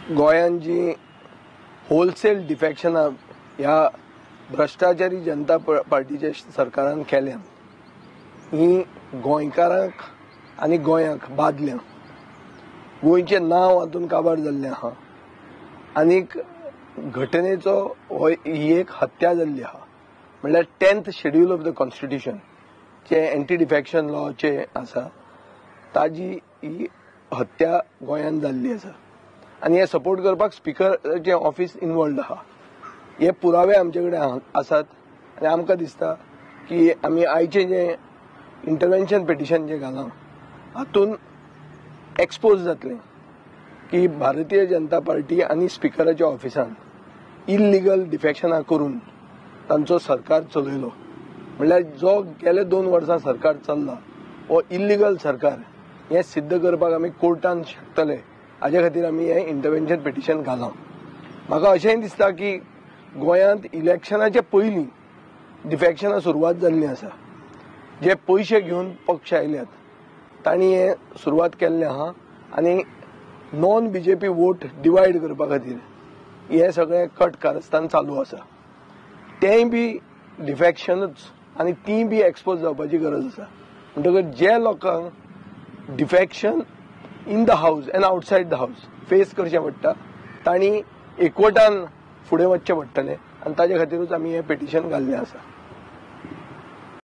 गोंयान जी होलसेल डिफेक्शनां ह्या भ्रष्टाचारी जनता पार्टीच्या सरकारान केल्या ही गोंयकारांक आनी गोंयाक बादल्या गोंयचें नांव हातून काबार जाल्लें आहा आनीक घटनेचो ही एक हत्या जाल्ली आहा म्हणल्यार 10th schedule of the constitution जे एंटी डिफेक्शन लॉचे आसा ताजी ही हत्या गोंयान जाल्ली आसा आनी हे सपोर्ट करपाक स्पिकराचें ऑफिस इनवॉल्ड आहा। हे पुरावे आमचे कडेन आसात आनी आमकां दिसता की आमी आयचें जें इंटरवेन्शन पिटिशन जें घालां हातून एक्सपोज जातलें की भारतीय जनता पार्टी आनी स्पिकराच्या ऑफिसान इल्लिगल डिफेक्शनां करून तांचो सरकार चलयलो। म्हणल्यार जो गेले 2 वर्सां सरकार चल्ला हो इल्लिगल सरकार हें सिद्ध करपाक आमी कोर्टान शकतले हाजे खातीर आमी हें इंटरवेन्शन पिटिशन घालां। म्हाका अशेंय दिसता की गोंयांत इलेक्शनाचे पयलीं डिफेक्शनां सुरवात जाल्लीं आसा। जे पयशे घेवन पक्ष आयल्यात तांणी हें सुरवात केल्लें आहा आनी नॉन बीजेपी वोट डिवायड करपा खातीर हें सगळें कट कारस्थान चालू आसा। तेंय बी डिफेक्शनच आनी ती बी एक्सपोज जावपाची गरज आसा। म्हणटकच जे लोकांक defection in the house and outside the house face करचें पडटा तांणी एकवटान फुडें वचचें पडटलें आनी ताजे खातीरूच आमी हें पिटिशन घाल्लें आसा।